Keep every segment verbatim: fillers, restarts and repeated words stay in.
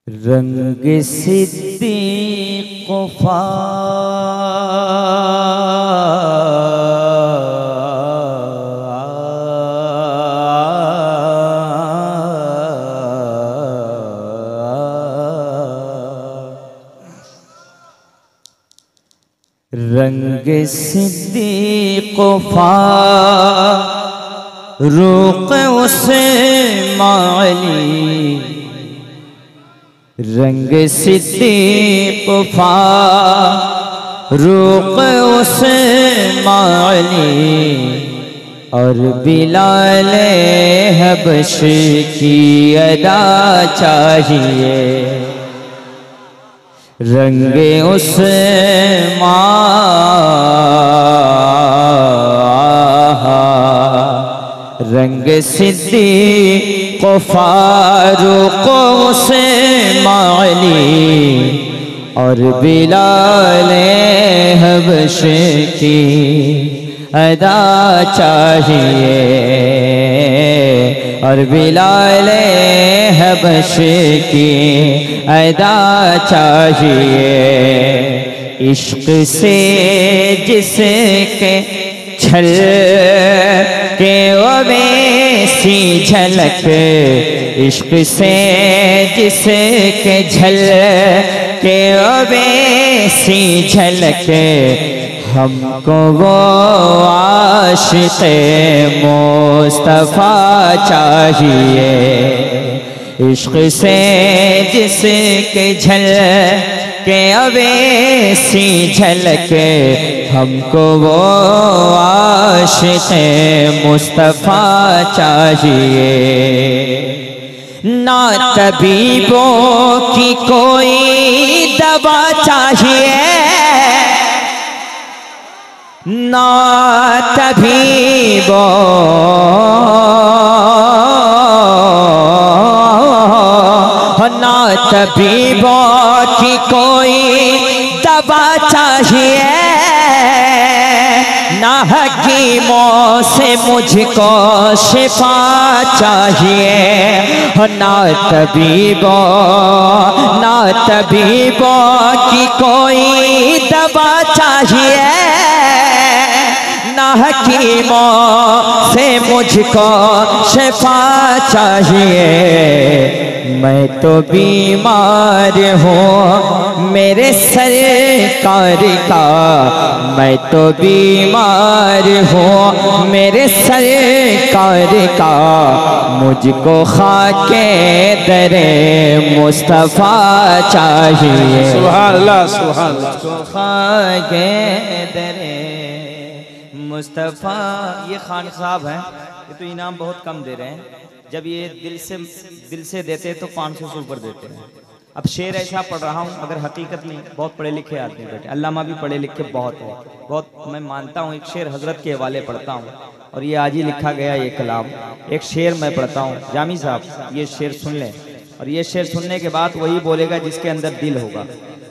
रंग सिद्दीक़ क़ुफ़ा रंग सिद्दीक़ क़ुफ़ा रूक़ उसे माली रंग सिद्दीक़ क़ुफ़ा रूक़ उसे माली और बिलाल हबशी की अदा चाहिए रंग उस रंग सिद्दीक़ फ़ारूक़ उसे माली और बिलाल हबशी की अदा चाहिए और बिलाल हबशी की अदा चाहिए इश्क़ से जिसके छल के वो वैसी झलक इश्क़ से जिसके झल के वो वैसी झलक हमको वो आशिक़े मुस्तफ़ा चाहिए इश्क़ से जिसके झल के अवैसी झलक हमको वो आशिक़े मुस्तफ़ा चाहिए ना तबीबों की कोई दवा चाहिए ना तबीबों ना तबीबों की कोई दवा चाहिए ना हकीमों से मुझको शिफा चाहिए ना तबीबों ना तबीबों की कोई दवा चाहिए ना हकीमों से मुझको शिफा चाहिए मैं तो बीमार हूँ मेरे सरकार का मैं तो बीमार हूँ मेरे सरकार का मुझको खाके दरे मुस्तफ़ा चाहिए सुभान अल्लाह सुभान अल्लाह मुझको खाके दरे मुस्तफ़ा। ये खान साहब हैं, ये तो इनाम बहुत कम दे रहे हैं। जब ये दिल से दिल से देते तो पाँच सौ से ऊपर देते हैं। अब शेर ऐसा पढ़ रहा हूँ मगर हकीकत में बहुत पढ़े लिखे आदमी बैठे, अल्लामा भी पढ़े लिखे बहुत है, बहुत मैं मानता हूँ। एक शेर हजरत के हवाले पढ़ता हूँ और ये आज ही लिखा गया ये कलाम। एक शेर मैं पढ़ता हूँ, जामी साहब ये शेर सुन लें और ये शेर सुनने के बाद वही बोलेगा जिसके अंदर दिल होगा।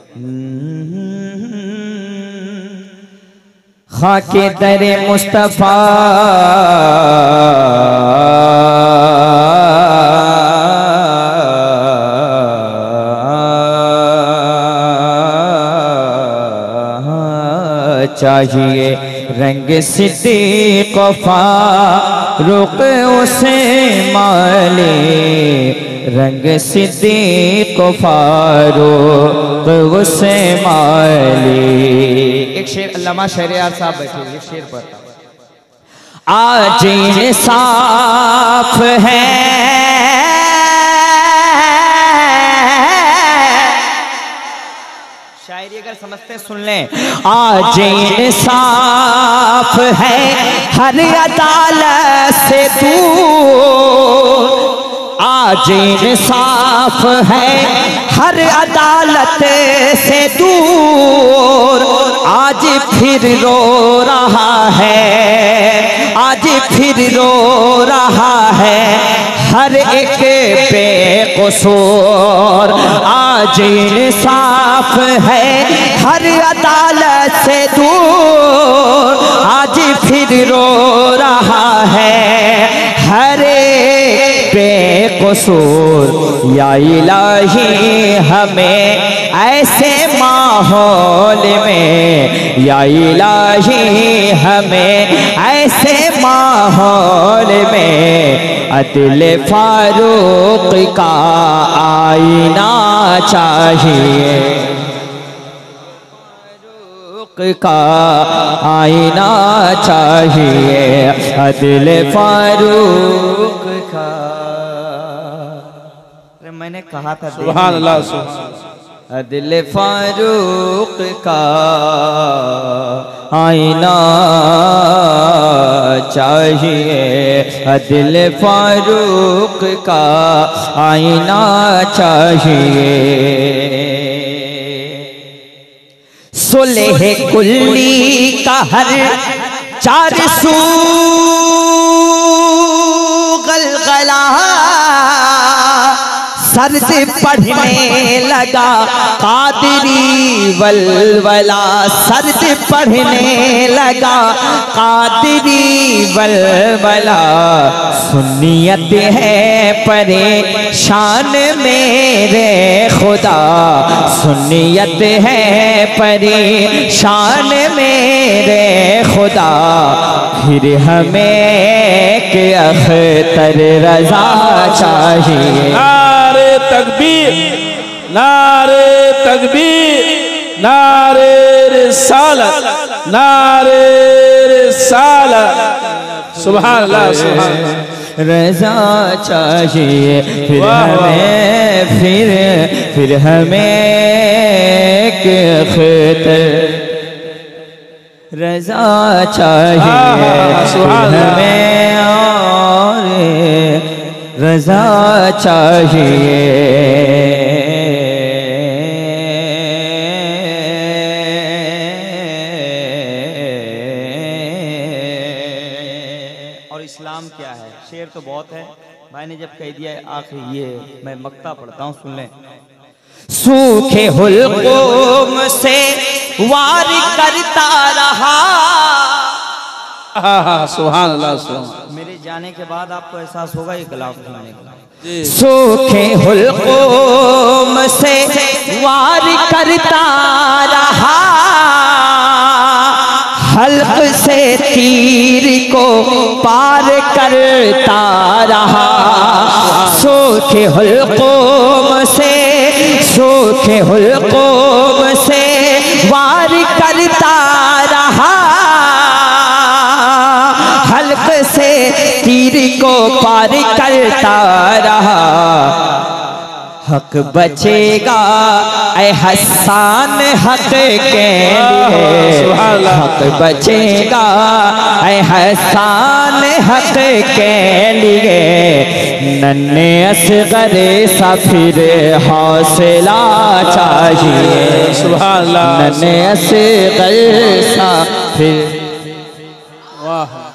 खाके दरे मुस्तफ़ा चाहिए रंग सिद्दीक़ फ़ारूक़ उसे माले रंग सिद्दीक़ फ़ारूक़ उसे माले। एक शेर अल्लामा शहरयार साहब बैठे हुए शेर पर आज इंसाफ है शायरी अगर समझते सुन लें। आज इंसाफ है हर अदालत से दूर आज इंसाफ है हर अदालत से दूर आज फिर रो रहा है आज फिर रो रहा है हर एक बेकसूर आज इंसाफ है हर अदालत से दूर आज फिर रो रहा है हर एक बेकसूर कसूर, या इलाही हमें ऐसे माहौल में, या इलाही हमें ऐसे माहौल में अदल फारूक का आईना चाहिए, का आईना चाहिए, अदल फारूक का। अरे मैंने कहा था सुभान अल्लाह सुभान। अदल फारूक का आईना चाहिए, अदल फारूक का आईना चाहिए। सुलह कुल्ली का हर चार सू गलगला, सर्द पढ़ने लगा कादरी वलवला, सर्द पढ़ने लगा कादरी वलवला। सुन्नियत है परेशान मेरे खुदा, सुन्नियत है परेशान मेरे खुदा, फिर हमें के अख्तर रजा चाहिए। नारे तकबीर, नारे तकबीर, नारे रिसालत, नारे रिसालत। सुभान अल्लाह सुभान अल्लाह। रजा चाहिए फिर हमें, फिर फिर हमें के अख्तर रजा चाहिए, फिर हमें और रजा चाहिए। और इस्लाम क्या है? शेर तो बहुत है, भाई ने जब कह दिया है आखिर ये मैं मक्ता पढ़ता हूँ, सुन लें। सूखे हुल्कों से वार करता रहा, हाँ हाँ सुभान अल्लाह सुभान। मेरे जाने के बाद आपको एहसास होगा ये कलाम सुनने का। सूखे हुल्कों से वार करता रहा, हल्क से तीर को पार करता रहा। सूखे हुल्कों से, सूखे हुल्कों से वार करता रहा, हल्क से तीर को पार करता रहा। हक बचेगा ऐ हसान हक के लिए, हक बचेगा ऐ हसान हक के लिए। नन्हे असगर सा फिर हौसला चाहिए, सुभान अल्लाह। नन्हे असगर सा फिर वाह।